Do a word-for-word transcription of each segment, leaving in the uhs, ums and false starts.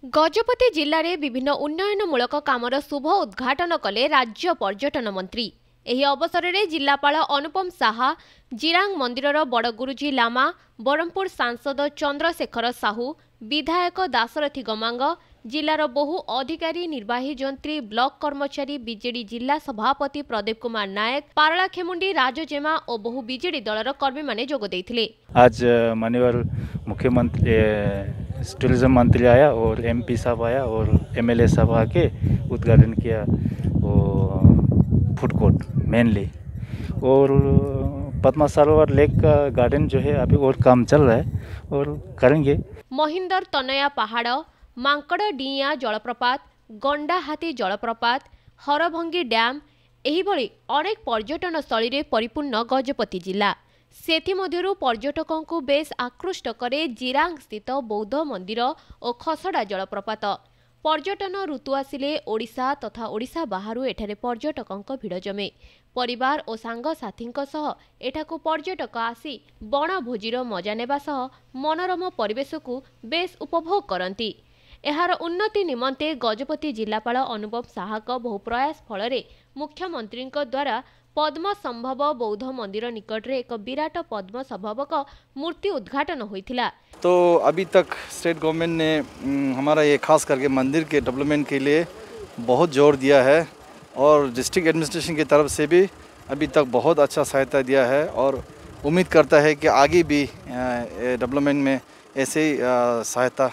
गजपति जिले में विभिन्न उन्नयनमूलक कामर शुभ उद्घाटन कले राज्य पर्यटन मंत्री। एही अवसर में जिलापाल अनुपम साहा, जिरांग मंदिरर बड़गुरुजी लामा, बरहमपुर सांसद चंद्रशेखर साहू, विधायक दाशरथी गमांग, जिलार बहु अधिकारी, निर्वाही जंत्री, ब्लॉक कर्मचारी, बीजेडी जिला सभापति प्रदीप कुमार नायक, पारलाखेमुंडी, राजजेमा और बहु बीजेडी दलर कर्मी माने जोग देइथिले। आज माननीय मुख्यमंत्री टूरिज्म मंत्री आया और एमपी साहब आया और एमएलए साहब आके उद्घाटन किया वो फूड कोर्ट मेनली, और पद्मा सरोवर लेक का गार्डन जो है अभी और काम चल रहा है और करेंगे। महिंदर तनया पहाड़, मांकड़ डिया जलप्रपात, गंडाहाती जलप्रपात, हरभंगी डैम एही भली अनेक पर्यटन स्थली रे परिपूर्ण गजपति जिला। सेथिमध्यरु पर्यटकों को बेस आकृष्ट करे जिरांग स्थित बौद्ध मंदिर और खसड़ा जलप्रपात। पर्यटन ऋतु आसिले ओडिशा तथा ओडिशा बाहरु एठारे पर्यटकों भिड़ जमे। परिवार और सांग साथी सह एठाकु पर्यटक आसी बण भोजीर मजा नेबा सह मनोरम परिवेश को बेस उपभोग करती। एहार उन्नति निमंते गजपति जिलापाल अनुपम साहा बहु प्रयास फल मुख्यमंत्री द्वारा पद्म संभव बौद्ध मंदिर निकट रे एक विराट पद्म संभवक मूर्ति उद्घाटन होइथिला। तो अभी तक स्टेट गवर्नमेंट ने हमारा ये खास करके मंदिर के डेवलपमेंट के लिए बहुत जोर दिया है और डिस्ट्रिक्ट एडमिनिस्ट्रेशन की तरफ से भी अभी तक बहुत अच्छा सहायता दिया है और उम्मीद करता है कि आगे भी डेवलपमेंट में ऐसे ही सहायता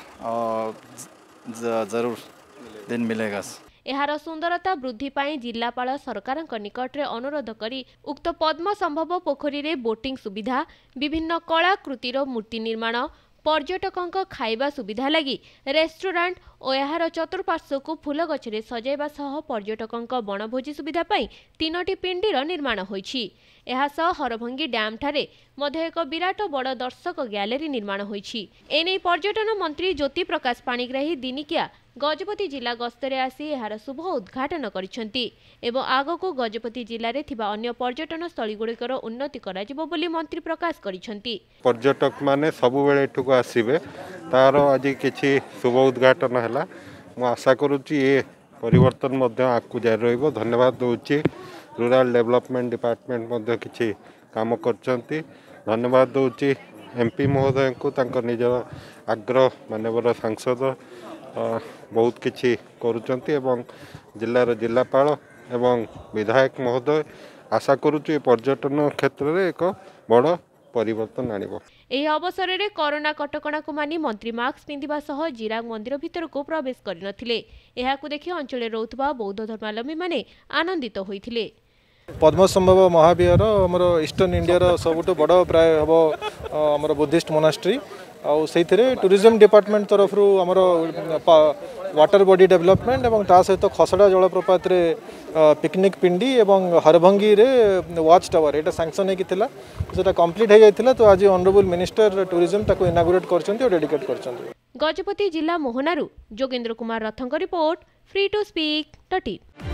जरूर दिन मिलेगा। एहार सुंदरता वृद्धि पाई जिलापाल सरकार निकट रे अनुरोध करी उक्त पद्म संभव पोखरी रे बोटिंग सुविधा, विभिन्न कलाकृतिर मूर्ति निर्माण, पर्यटकों खाइबा सुविधा लगी रेस्टोरेंट और एहार चतुर्पार्श्व को फूल गछरे सजाइबा सह पर्यटकों बनभोजी सुविधा पाई तीनोटी पिंडीर निर्माण होइछि। एहा सह हरभंगी डैम ठारे मध्य एक विराट बड़ दर्शक गैलेरी निर्माण होइछि। एने पर्यटन मंत्री ज्योति प्रकाश पाणिग्राही दिनिकिया गजपति जिला गस्तरे आसी एहार शुभ उद्घाटन करिसेंती एवं आगको गजपति जिले में थिबा अन्य पर्यटन स्थली गुड़िकर उन्नति कराजिबो बोली मंत्री प्रकाश करिसेंती। पर्यटक माने सबु बेले एठुको आसीबे तार आज किछि शुभ उद्घाटन हैला। मु आशा करूची ए परिवर्तन मध्य आकु जारी रहइबो। धन्यवाद दोची रूरल डेवलपमेंट डिपार्टमेंट मध्य किछि काम करचंती। धन्यवाद दोची एमपी महोदय को तांकर निजर आग्रह माननीय सांसद बहुत किछि करूचंती एवं जिलार जिलापाल एवं विधायक महोदय आशा करूछु पर्यटन क्षेत्र में एक बड़ परिवर्तन आनिबो। एही अवसर में कोरोना कटकणा को मानी मंत्री मास्क पिंधिबा सह जिरांग मंदिर भितर को प्रवेश करिनथिले। एहाकु देखि अंचल रहउतबा बौद्ध धर्मावलंबी माने आनंदित होइथिले। पद्म संभव महाविहार आमर ईस्टर्न इंडिया सबुठ बड़ प्राय हम आमर बुद्धिस्ट मोनास्ट्री आउ से टूरिज्म डिपार्टमेंट तरफ आमर वाटर बॉडी डेवलपमेंट और ता सहित खसड़ा जलप्रपात रे पिकनिक पिंडी एवं हरभंगी रे वाच टावर एटा सैंक्शन होता सेटा कंप्लीट हो जाता। तो आज ऑनरेबल मिनिस्टर टूरिज्म ताको इनागुरेट करछन्ती और डेडिकेट करछन्ती। गजपति जिला मोहनारू जोगेंद्र कुमार रथंक report free to speak dot in.